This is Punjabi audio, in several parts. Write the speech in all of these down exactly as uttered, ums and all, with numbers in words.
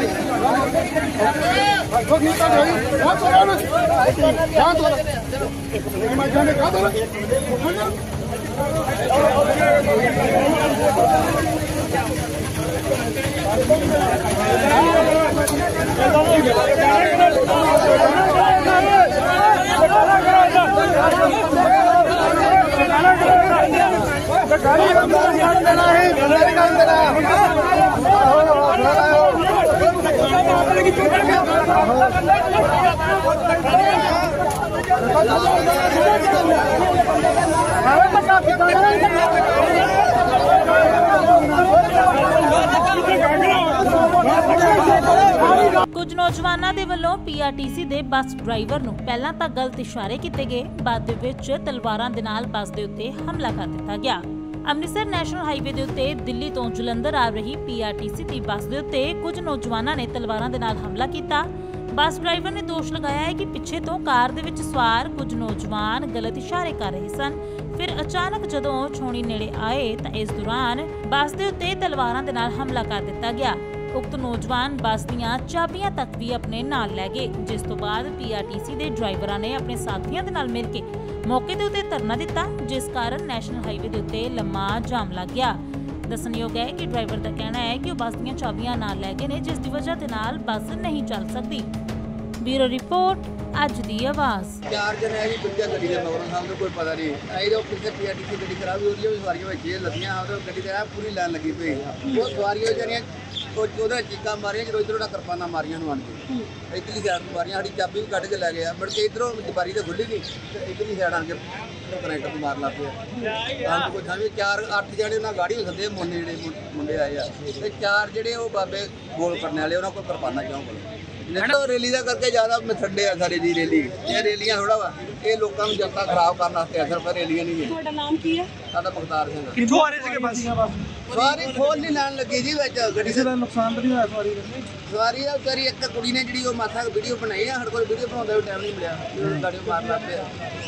कुछ नौजवानों के वलों पीआरटीसी के बस ड्राइवर नूं पहलां तां गलत इशारे किए गए, बाद दे विच तलवारां दे नाल बस दे उत्ते हमला कर दिता गया। अमृतसर नैशनल हाईवे के उत्ते दिल्ली तो जलंधर आ रही पीआरटीसी की बस के उत्ते कुछ नौजवानों ने तलवारां दे नाल हमला किया। बस ड्राइवर ने दोष लगाया है कि पिछे तो कार दे विच सवार कुछ नौजवान गलत इशारे कर रहे सन। फिर अचानक जदों छौणी नेड़े आए तां इस दौरान बस के उत्ते तलवारां दे नाल हमला कर दिता गया। उक्त नौजवान बस दीआं चाबियां तक भी अपने नाल लै गए, जिस तो बाद पीआरटीसी के ड्राइवरां ने अपने साथियों के नाल मिल के मौके के उत्ते धरना दिता, जिस कारण नैशनल हाईवे के उत्ते लंबा जाम लग गया। दसणयोग है कि ड्राइवर का कहना है कि वह बस दीआं चाबियां नाल लै गए ने, जिस दी वजह दे नाल बस नहीं चल सकती। ब्यूरो रिपोर्ट, अज दी आवाज़। चार जने जी बिल्डिया गड्डी दे मगरों सामने कोई पता नहीं आई तो पिछे पीआरटीसी गड्डी खराब हो रही है, सवारियां विच लगियां हैं, गड्डी दे पूरी लाइन लगी पई वो सवारियां जरियां ਉਹਦਾ ਚੀਕਾਂ ਮਾਰੀਆਂ ਜਦੋਂ ਇਧਰੋਂ ਕਿਰਪਾਨਾਂ ਮਾਰੀਆਂ ਨੂੰ ਆਣ ਕੇ ਇਧਰਲੀ ਸਾਈਡ ਨੂੰ ਮਾਰੀਆਂ। ਸਾਡੀ ਚਾਬੀ ਵੀ ਕੱਢ ਕੇ ਲੈ ਗਿਆ, ਮੁੜ ਕੇ ਇਧਰੋਂ ਦੁਬਾਰੀ ਤੇ ਖੁੱਲੀ ਨਹੀਂ ਤੇ ਇਧਰਲੀ ਸਾਈਡ ਆਣ ਕੇ ਕਨੈਕਟਰ ਨੂੰ ਮਾਰ ਲਾ ਪਿਆ। ਆਪ ਕੋਈ ਸਮਝ ਚਾਰ ਅੱਠ ਜਣੇ ਉਹਨਾਂ ਗਾੜੀ ਹੋ ਸਕਦੇ ਮੁੰਡੇ ਜਿਹੜੇ ਮੁੰਡੇ ਆਏ ਆ ਤੇ ਚਾਰ ਜਿਹੜੇ ਉਹ ਬਾਬੇ ਗੋਲ ਕਰਨ ਵਾਲੇ ਉਹਨਾਂ ਕੋਲ ਕਿਰਪਾਨਾਂ ਕਿਉਂ ਕੋਲ ਨਿਕਲੋ। ਰੈਲੀ ਦਾ ਕਰਕੇ ਜ਼ਿਆਦਾ ਮਥੱਡੇ ਆ ਸਾਰੇ ਦੀ ਰੈਲੀ। ਇਹ ਰੈਲੀਆਂ ਥੋੜਾ ਵਾ ਇਹ ਲੋਕਾਂ ਨੂੰ ਜਨਤਾ ਖਰਾਬ ਕਰਨ ਵਾਸਤੇ ਅਸਰ ਪਰ ਰੈਲੀਆਂ ਨਹੀਂ ਹੈ। ਤੁਹਾਡਾ ਨਾਮ ਕੀ ਹੈ? ਸਾਡਾ ਮੁਖਤਾਰ ਸਿੰਘ। ਕਿੱਥੋਂ ਆ ਰਹੇ ਸੀਗੇ ਬੱਸ? ਸਵਾਰੀ ਖੋਲ ਨਹੀਂ ਲੈਣ ਲੱਗੀ ਜੀ ਵਿੱਚ ਗੱਡੀ ਦਾ ਨੁਕਸਾਨ ਤਾਂ ਨਹੀਂ ਹੋਇਆ ਸਵਾਰੀ ਦਾ? ਸਵਾਰੀ ਆ ਵਿਚਾਰੀ ਇੱਕ ਕੁੜੀ ਨੇ ਜਿਹੜੀ ਉਹ ਮਾਥਾ ਵੀਡੀਓ ਬਣਾਈ ਆ, ਸਾਡੇ ਕੋਲ ਵੀਡੀਓ ਬਣਾਉਂਦਾ ਵੀ ਟਾਈਮ ਨਹੀਂ ਮਿਲਿਆ, ਗਾੜੀ ਮਾਰ ਲਾ ਪਿਆ।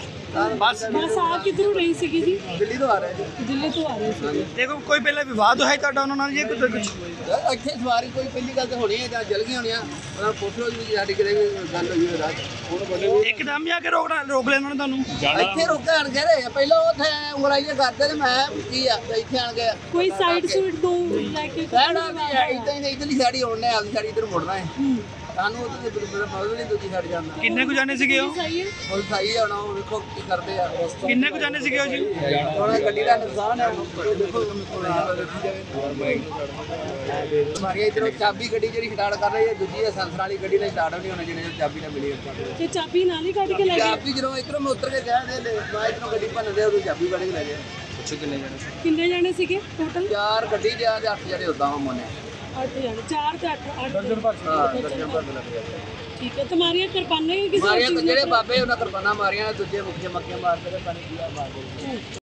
बस बस आ किधरों रही सी जी? दिल्ली तो आ रहे थे। दिल्ली तो आ रहे थे। देखो कोई पहले विवाद है ਤੁਹਾਡਾ ਉਹਨਾਂ ਨਾਲ ਜਾਂ ਕੋਈ ਕੁਝ ਇੱਥੇ ਸਵਾਰੀ ਕੋਈ ਪਹਿਲੀ ਗੱਲ ਤਾਂ ਹੋਣੀ ਹੈ ਜਾਂ ਜਲ ਗਈ ਹੋਣੀ ਆ, ਉਹਨਾਂ ਪੁੱਛ ਲਓ ਜੀ ਸਾਡੀ ਕਿਤੇ ਵੀ ਗੱਲ ਹੋਈ ਹੋਈ ਰਾਤ ਉਹਨੂੰ ਬੋਲੇ ਇੱਕਦਮ ਹੀ ਆ ਕੇ ਰੋਕ ਰੋਕ ਲੈਣ ਉਹਨਾਂ ਨੇ ਤੁਹਾਨੂੰ ਇੱਥੇ ਰੁਕੇ ਆਣ ਕੇ ਰਹੇ ਪਹਿਲਾਂ ਉੱਥੇ ਉਂਗਲਾਈਆਂ ਕਰਦੇ ਤੇ ਮੈਂ ਕੀ ਆ ਇੱਥੇ ਆਣ ਕੇ ਕੋਈ ਸਾਈਡ ਸੂਟ ਦੋ ਲੈ ਕੇ ਕਹਿਣਾ ਨਹੀਂ ਹੈ ਇਦਾਂ ਹੀ ਇਧਰਲੀ ਸਾਈਡ ਆਉਣਾ ਹੈ, ਆਪਣੀ ਸਾਈਡ ਇਧਰ ਮੁੜਨਾ ਹੈ। ਸਾਨੂੰ ਉਹਦੇ ਬਿਲਕੁਲ ਮੌਜੂਦ ਨਹੀਂ ਦੂਜੀ ਸਾਈਡ ਜਾਂਦਾ। ਕਿੰਨੇ ਕੁ ਜਾਣੇ ਸੀਗੇ ਉਹ? ਉਹ ਸਹੀ ਆ, ਉਹ ਵੇਖੋ ਕੀ ਕਰਦੇ ਆ। ਕਿੰਨੇ ਕੁ ਜਾਣੇ ਸੀਗੇ ਉਹ ਜੀ? ਉਹਨਾਂ ਗੱਡੀ ਦਾ ਨੁਕਸਾਨ ਹੈ ਦੇਖੋ ਮਾਰੀਆ ਇਧਰੋਂ ਚਾਬੀ ਗੱਡੀ ਜਿਹੜੀ ਸਟਾਰਟ ਕਰ ਰਹੀ ਹੈ, ਦੂਜੀ ਸੰਸਰ ਵਾਲੀ ਗੱਡੀ ਨੇ ਸਟਾਰਟ ਨਹੀਂ ਹੋਣਾ ਜਿਹਨੇ ਚਾਬੀ ਨਾ ਮਿਲੀ ਤੇ ਚਾਬੀ ਨਾਲ ਹੀ ਕੱਢ ਕੇ ਲੈ ਗਏ। ਚਾਬੀ ਜਦੋਂ ਇਧਰੋਂ ਮੈਂ ਉਤਰ ਕੇ ਗਿਆ ਤੇ ਮੈਂ ਇਧਰੋਂ ਗੱਡੀ ਭੰਨਦੇ ਉਹ ਚਾਬੀ ਕੱਢ ਕੇ ਲੈ ਗਿਆ। ਪੁੱਛੋ ਕਿੰਨੇ ਜਾਣੇ ਸੀ? ਕਿੰਨੇ ਜਾਣੇ ਸੀਗੇ ਟੋਟਲ? ਚਾਰ ਗੱਡੀ ਦੇ ਆ ਤੇ ਅੱਠ ਜਣੇ ਉਦਾਂ ਹੋਣੇ। ਅੱਠ ਜਾਣੇ, ਚਾਰ ਤੇ ਅੱਠ ਅੱਠ ਦਰਜਨ ਭਰ ਦਰਜਨ ਭਰ ਲੱਗ ਗਿਆ। ਠੀਕ ਹੈ। ਤੁਹਾਡੀਆਂ ਕਿਰਪਾਨਾਂ ਕਿਸੇ ਮਾਰੀਆਂ ਜਿਹੜੇ ਬਾਬੇ ਉਹਨਾਂ ਕਿਰਪਾਨਾਂ ਮਾਰੀਆਂ, ਦੂਜੇ ਮੁੱਖੇ ਮੱਕੀਆਂ ਮਾਰ ਕੇ ਪਾਣੀ ਪੀਆ ਮਾਰ ਦੇ।